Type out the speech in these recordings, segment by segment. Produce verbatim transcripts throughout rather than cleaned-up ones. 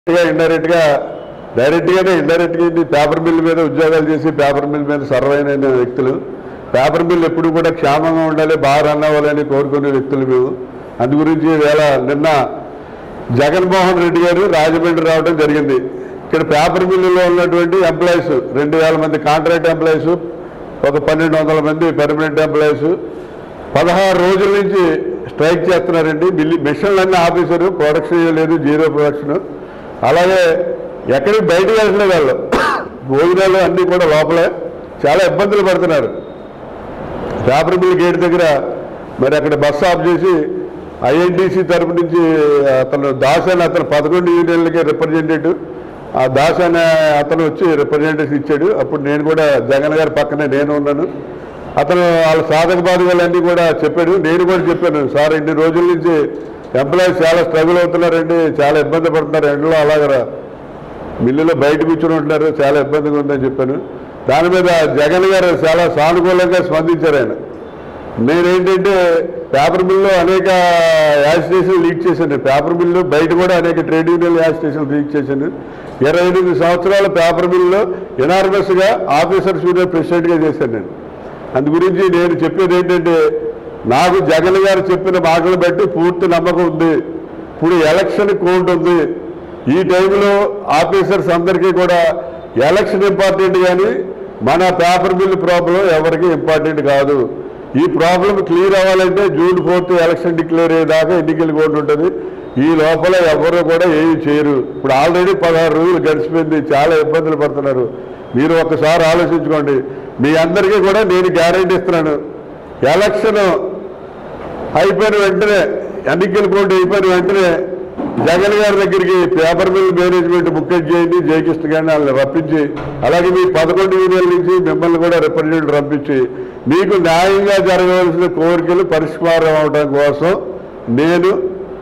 Indirect గా direct గానే indirect గా పేపర్ మిల్ మీద ఉద్యోగాలు చేసి పేపర్ మిల్ మీద సర్వ్ అయిన వ్యక్తులు. పేపర్ మిల్ ఎప్పుడు కూడా క్షేమంగా ఉండాలి, బాగా రన్ అవ్వాలని కోరుకునే వ్యక్తులు మేము. అందు గురించి వేళ నిన్న జగన్మోహన్ రెడ్డి గారు రాజమండ్రి రావడం జరిగింది. ఇక్కడ పేపర్ మిల్లులో ఉన్నటువంటి ఎంప్లాయీస్ రెండు వేల మంది కాంట్రాక్ట్ ఎంప్లాయీస్, ఒక పన్నెండు వందల మంది పర్మనెంట్ ఎంప్లాయీస్ పదహారు రోజుల నుంచి స్ట్రైక్ చేస్తున్నారండి. మిల్లి మిషన్లన్నీ ఆఫీసరు, ప్రొడక్షన్ లేదు, జీరో ప్రొడక్షన్. అలాగే ఎక్కడికి బయటకు వెళ్ళలేదు వాళ్ళు, భోజనాలు అన్నీ కూడా లోపలే చాలా ఇబ్బందులు పడుతున్నారు. పేపర్ మిల్ గేట్ దగ్గర మరి అక్కడ బస్సు ఆఫ్ చేసి ఐఎన్టీసీ తరపు నుంచి అతను దాస్ అని అతను పదకొండు యూనియన్లకి రిప్రజెంటేటివ్, ఆ దాస్ అనే అతను వచ్చి రిప్రజెంటేషన్ ఇచ్చాడు. అప్పుడు నేను కూడా జగన్ గారి పక్కనే నేను ఉన్నాను. అతను వాళ్ళ సాధక బాధకాలన్నీ కూడా చెప్పాడు. నేను కూడా చెప్పాను, సార్ ఇన్ని రోజుల నుంచి ఎంప్లాయీస్ చాలా స్ట్రగుల్ అవుతున్నారండి, చాలా ఇబ్బంది పడుతున్నారు, ఎండలో అలాగ మిల్లులో బయట కూర్చొని ఉంటున్నారు, చాలా ఇబ్బందిగా ఉందని చెప్పాను. దాని మీద జగన్ గారు చాలా సానుకూలంగా స్పందించారు. ఆయన నేనేంటంటే పేపర్ మిల్లో అనేక యాజిటేషన్ లీడ్ చేశాను. పేపర్ మిల్లు బయట కూడా అనేక ట్రేడ్ యూనియన్ యాజిటేషన్ లీడ్ చేశాను. ఇరవై ఎనిమిది సంవత్సరాల పేపర్ మిల్లో ఎనార్మస్గా ఆఫీసర్స్ యూనియన్ ప్రెసిడెంట్గా చేశాను నేను. అందు గురించి నేను చెప్పేది ఏంటంటే, నాకు జగన్ గారు చెప్పిన మాటలు బట్టి పూర్తి నమ్మకం ఉంది. ఇప్పుడు ఎలక్షన్ కోడ్ ఉంది. ఈ టైంలో ఆఫీసర్స్ అందరికీ కూడా ఎలక్షన్ ఇంపార్టెంట్, కానీ మన పేపర్ మిల్ ప్రాబ్లం ఎవరికి ఇంపార్టెంట్ కాదు. ఈ ప్రాబ్లం క్లియర్ అవ్వాలంటే జూన్ ఫోర్త్ ఎలక్షన్ డిక్లేర్ అయ్యేదాకా ఎన్నికల కోడ్ ఉంటుంది. ఈ లోపల ఎవరు కూడా ఏమి చేయరు. ఇప్పుడు ఆల్రెడీ పదహారు రోజులు గడిచిపోయింది, చాలా ఇబ్బందులు పడుతున్నారు. మీరు ఒకసారి ఆలోచించుకోండి. మీ అందరికీ కూడా నేను గ్యారెంటీ ఇస్తున్నాను, ఎలక్షన్ అయిపోయిన వెంటనే, ఎన్నికల కోడ్ అయిపోయిన వెంటనే జగన్ గారి దగ్గరికి పేపర్ మిల్ మేనేజ్మెంట్ బుక్కెట్ చేయండి, జయకృష్ణ గారిని వాళ్ళని రప్పించి, అలాగే మీ పదకొండు యూనియన్ల నుంచి మిమ్మల్ని కూడా రిప్రజెంటేటివ్ రప్పించి మీకు న్యాయంగా జరగవలసిన కోరికలు పరిష్కారం అవడం కోసం నేను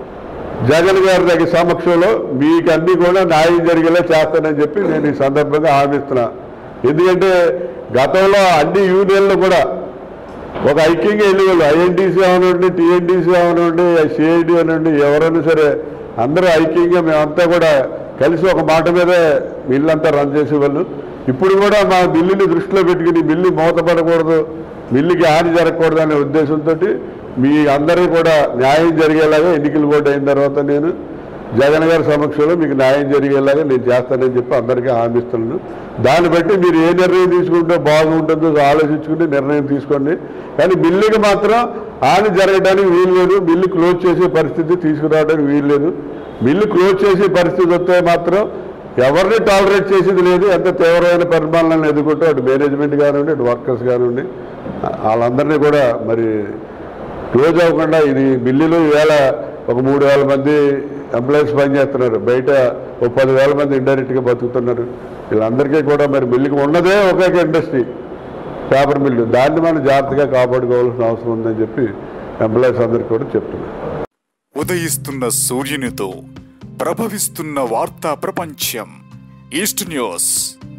జగన్ గారి దగ్గర సమక్షంలో మీకు అన్నీ కూడా న్యాయం జరిగేలా చేస్తానని చెప్పి నేను ఈ సందర్భంగా హామీస్తున్నా. ఎందుకంటే గతంలో అన్ని యూనియన్లు కూడా ఒక ఐక్యంగా వెళ్ళేవాళ్ళు. ఐఎన్టీసీ అవనండి, టీఎన్టీసీ అవనండి, సిఐడి అవనండి, ఎవరైనా సరే అందరూ ఐక్యంగా మేమంతా కూడా కలిసి ఒక మాట మీదే మిల్లంతా రన్ చేసేవాళ్ళు. ఇప్పుడు కూడా మా మిల్లుని దృష్టిలో పెట్టుకుని మిల్లు మూతపడకూడదు, మిల్లుకి హాని జరగకూడదు అనే ఉద్దేశంతో మీ అందరూ కూడా న్యాయం జరిగేలాగా ఎన్నికలు కోడ్ అయిన తర్వాత నేను జగన్ గారి సమక్షంలో మీకు న్యాయం జరిగేలాగా నేను చేస్తానని చెప్పి అందరికీ హామీస్తున్నాను. దాన్ని బట్టి మీరు ఏ నిర్ణయం తీసుకుంటే బాగుంటుందో ఆలోచించుకుని నిర్ణయం తీసుకోండి. కానీ మిల్లుకి మాత్రం హాని జరగడానికి వీలు లేదు, మిల్లు క్లోజ్ చేసే పరిస్థితి తీసుకురావడానికి వీలు లేదు. మిల్లు క్లోజ్ చేసే పరిస్థితి వస్తే మాత్రం ఎవరిని టాలరేట్ చేసేది లేదు. ఎంత తీవ్రమైన పరిమాణాలను ఎదుర్కొంటే అటు మేనేజ్మెంట్ కానివ్వండి, అటు వర్కర్స్ కానివ్వండి, వాళ్ళందరినీ కూడా మరి క్లోజ్ అవ్వకుండా, ఇది మిల్లులో ఈవేళ ఒక మూడు వేల మంది ఎంప్లాయీస్ పనిచేస్తున్నారు, బయట ఒక పదివేల మంది ఇండైరెక్ట్గా బతుకుతున్నారు. వీళ్ళందరికీ కూడా మరి మిల్లుకి ఉన్నదే ఒకే ఇండస్ట్రీ పేపర్ మిల్లు, దాన్ని మనం జాగ్రత్తగా కాపాడుకోవాల్సిన అవసరం ఉందని చెప్పి ఎంప్లాయీస్ అందరికీ కూడా చెప్తున్నారు. ఉదయిస్తున్న సూర్యునితో ప్రభవిస్తున్న వార్తా ప్రపంచం ఈస్ట్ న్యూస్.